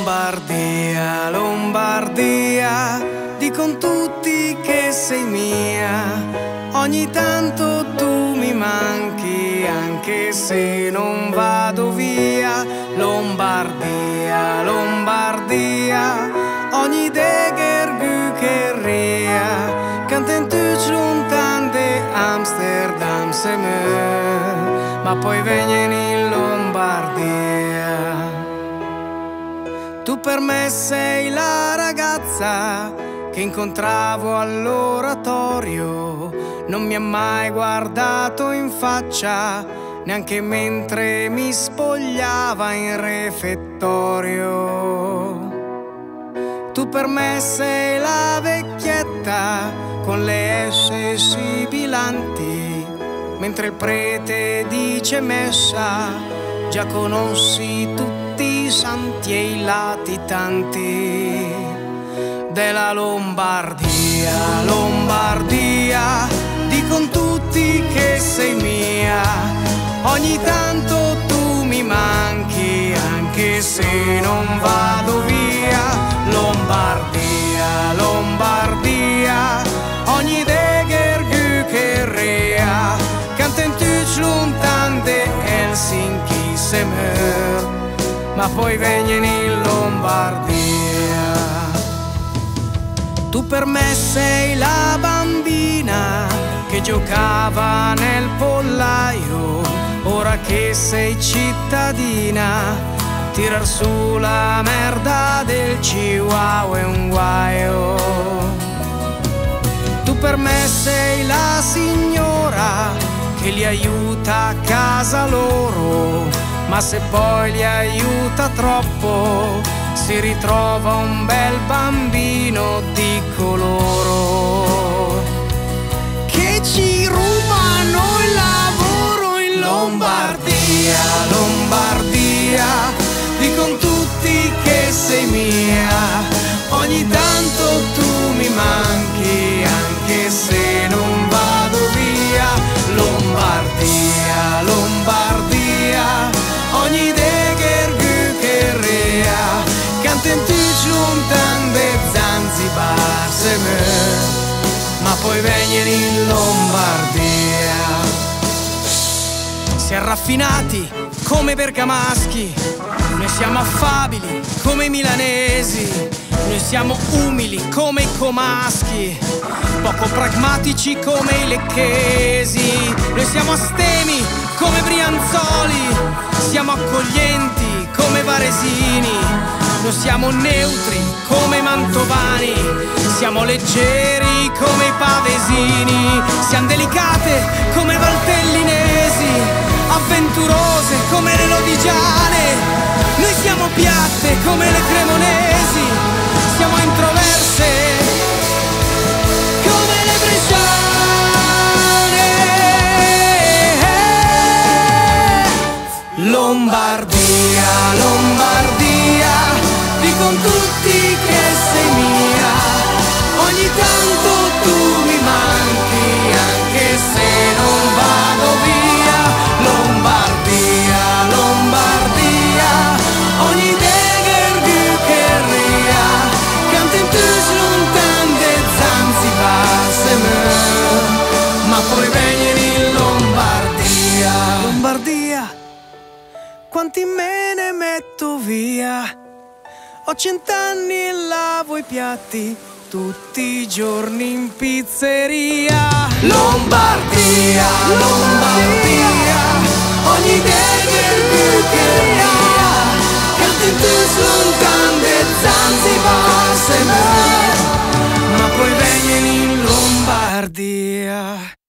Lombardia, Lombardia, dicon tutti che sei mia. Ogni tanto tu mi manchi, anche se non vado via. Lombardia, Lombardia, ogni deger che ria. Canten tutti lontano de Amsterdam se me, ma poi vengono in Lombardia. Tu per me sei la ragazza che incontravo all'oratorio. Non mi ha mai guardato in faccia, neanche mentre mi spogliava in refettorio. Tu per me sei la vecchietta con le esse sibilanti, mentre il prete dice messa, già conosci tutti i santi e i latitanti della Lombardia, Lombardia, dicon tutti che sei mia. Ogni tanto tu mi manchi, anche se non vado via. Lombardia, Lombardia, ogni deger che rea. Canten tutti lontano de Helsinki se mer, ma poi vengono in Lombardia. Tu per me sei la bambina che giocava nel pollaio. Ora che sei cittadina, tirar su la merda del Chihuahua è un guaio. Tu per me sei la signora che li aiuta a casa loro, ma se poi li aiuta troppo si ritrova un bel bambino di coloro che ci rubano il lavoro in Lombardia, Lombardia, dicon tutti che sei mia. Ogni tanto tu mi manchi, anche se non vado via. Lombardia, Lombardia, ogni deger che rea. Canten tutti lontano de Zanzibar se me, ma poi vengono in Lombardia. Siamo raffinati come bergamaschi, noi siamo affabili come i milanesi, noi siamo umili come i comaschi, poco pragmatici come i lecchesi. Noi siamo astemi come Brianzoli, siamo accoglienti come varesini. Noi siamo neutri come i mantovani, siamo leggeri come i pavesini. Siamo delicate come valtellinesi, avventurose come le lodigiane. Noi siamo piatte come le cremonesi, siamo introverse come le bresciane. Lombardia, Lombardia, dicon tutti che sei mia. Ogni tanto tu mi manchi, anche se non vado via. Lombardia, Lombardia, ogni deger che ria. Canten tutti lontano de Zanzibar se me, ma poi vengono in Lombardia. Lombardia, quanti me ne metto via. Ho 100 anni e lavo i piatti tutti i giorni in pizzeria. Lombardia, Lombardia, ogni deger che ria. Canten tutti lontano de Zanzibar se me, ma poi vengono in Lombardia.